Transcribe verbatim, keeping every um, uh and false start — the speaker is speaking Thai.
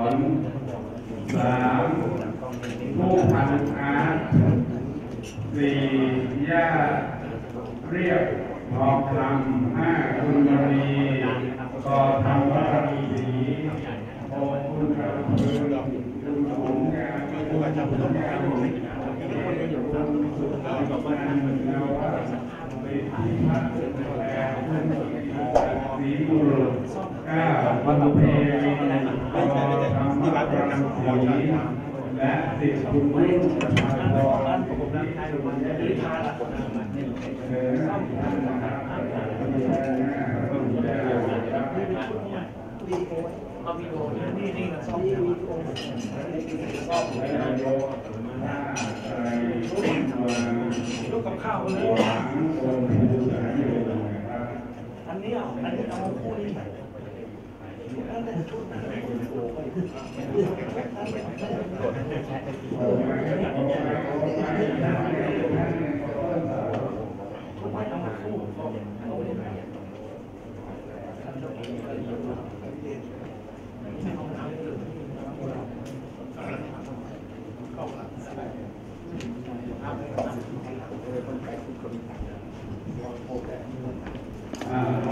รสามผู้พันอาร์ตสี่ย่าเรียบทองคำห้าคุณมณีต่อธรรมวัฒนีศรีหกคุณกระพือคุณสงงามคุณจับต้องการคุณสุดยอดงานเงาวัฒน์เวทีพัฒน์แก่คุณสีบุรุษเก้าวันเพลต่อธรรมวัฒนีศรีและสิบคุณไม่ประชาชนผมนั่งทายดูมันจะทานละเออเอาวิดีโอนี่นี่ซ่อมวิดีโอซ่อมวิดีโอลูกกับข้าวเลยอันนี้อ่ะอันนี้เอาคู่นี้อ่า